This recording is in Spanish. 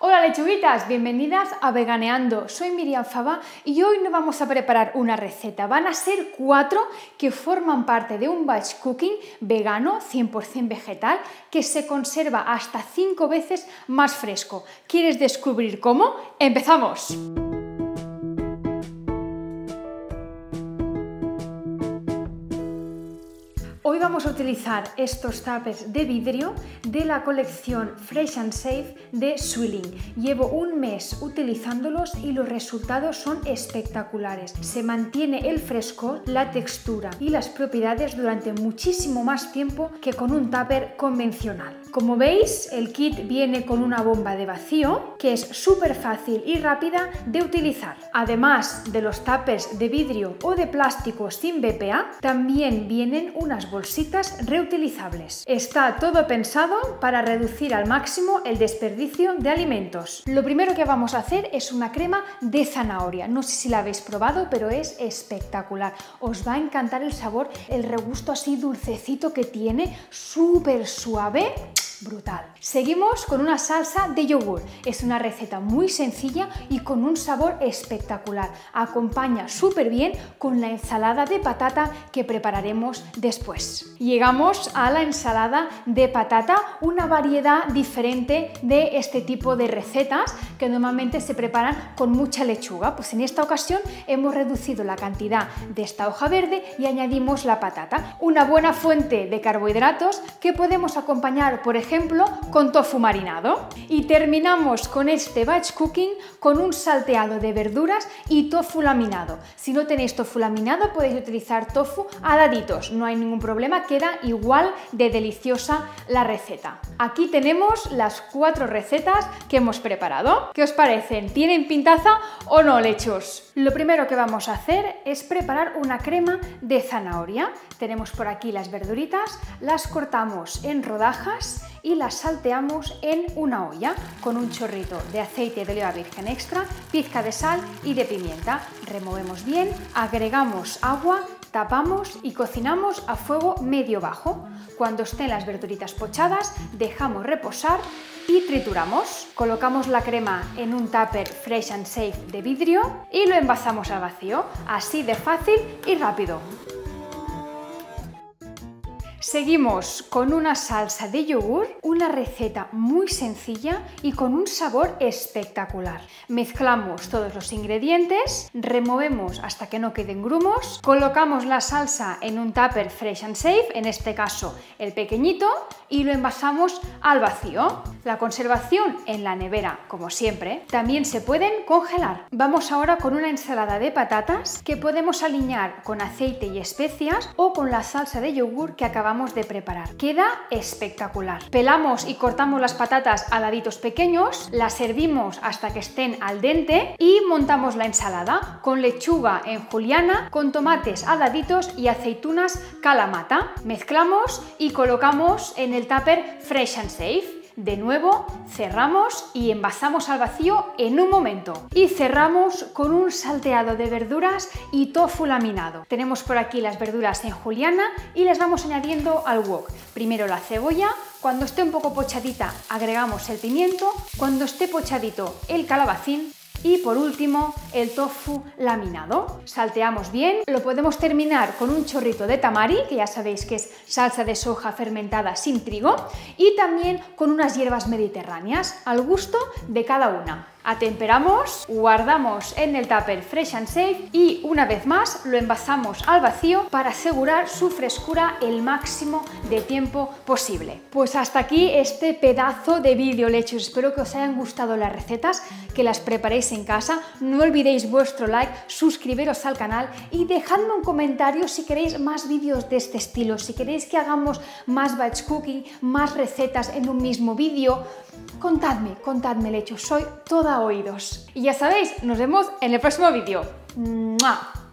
Hola lechuguitas, bienvenidas a Veganeando. Soy Miriam Fava y hoy no vamos a preparar una receta, van a ser 4 que forman parte de un batch cooking vegano 100% vegetal que se conserva hasta 5 veces más fresco. ¿Quieres descubrir cómo? ¡Empezamos! Hoy vamos a utilizar estos tuppers de vidrio de la colección Fresh and Safe de Zwilling. Llevo un mes utilizándolos y los resultados son espectaculares. Se mantiene el frescor, la textura y las propiedades durante muchísimo más tiempo que con un tupper convencional. Como veis, el kit viene con una bomba de vacío que es súper fácil y rápida de utilizar. Además de los tuppers de vidrio o de plástico sin BPA, también vienen unas bolsitas reutilizables. Está todo pensado para reducir al máximo el desperdicio de alimentos. Lo primero que vamos a hacer es una crema de zanahoria. No sé si la habéis probado, pero es espectacular. Os va a encantar el sabor, el regusto así dulcecito que tiene, súper suave. Brutal. Seguimos con una salsa de yogur. Es una receta muy sencilla y con un sabor espectacular. Acompaña súper bien con la ensalada de patata que prepararemos después. Llegamos a la ensalada de patata, una variedad diferente de este tipo de recetas que normalmente se preparan con mucha lechuga. Pues en esta ocasión hemos reducido la cantidad de esta hoja verde y añadimos la patata. Una buena fuente de carbohidratos que podemos acompañar, por ejemplo, con tofu marinado. Y terminamos con este batch cooking con un salteado de verduras y tofu laminado. Si no tenéis tofu laminado, podéis utilizar tofu a daditos, no hay ningún problema, queda igual de deliciosa la receta. Aquí tenemos las 4 recetas que hemos preparado. ¿Qué os parecen? ¿Tienen pintaza o no, lechos? Lo primero que vamos a hacer es preparar una crema de zanahoria. Tenemos por aquí las verduritas, las cortamos en rodajas y las salteamos en una olla con un chorrito de aceite de oliva virgen extra, pizca de sal y de pimienta. Removemos bien, agregamos agua, tapamos y cocinamos a fuego medio-bajo. Cuando estén las verduritas pochadas, dejamos reposar y trituramos. Colocamos la crema en un tupper Fresh and Safe de vidrio y lo envasamos al vacío, así de fácil y rápido. Seguimos con una salsa de yogur, una receta muy sencilla y con un sabor espectacular. Mezclamos todos los ingredientes, removemos hasta que no queden grumos, colocamos la salsa en un tupper Fresh and Safe, en este caso el pequeñito, y lo envasamos al vacío. La conservación en la nevera, como siempre, también se pueden congelar. Vamos ahora con una ensalada de patatas que podemos aliñar con aceite y especias o con la salsa de yogur que acabamos de preparar. Queda espectacular. Pelamos y cortamos las patatas a daditos pequeños, las servimos hasta que estén al dente y montamos la ensalada con lechuga en juliana, con tomates a daditos y aceitunas kalamata. Mezclamos y colocamos en el tupper Fresh and Safe. De nuevo, cerramos y envasamos al vacío en un momento. Y cerramos con un salteado de verduras y tofu laminado. Tenemos por aquí las verduras en juliana y las vamos añadiendo al wok. Primero la cebolla, cuando esté un poco pochadita agregamos el pimiento, cuando esté pochadito el calabacín, y por último, el tofu laminado. Salteamos bien, lo podemos terminar con un chorrito de tamari, que ya sabéis que es salsa de soja fermentada sin trigo, y también con unas hierbas mediterráneas, al gusto de cada una. Atemperamos, guardamos en el tupper Fresh and Safe y una vez más lo envasamos al vacío para asegurar su frescura el máximo de tiempo posible. Pues hasta aquí este pedazo de vídeo, lechos. Espero que os hayan gustado las recetas, que las preparéis en casa. No olvidéis vuestro like, suscribiros al canal y dejadme un comentario si queréis más vídeos de este estilo, si queréis que hagamos más batch cooking, más recetas en un mismo vídeo. Contadme, lechos, soy toda oídos. Y ya sabéis, nos vemos en el próximo vídeo. ¡Mua!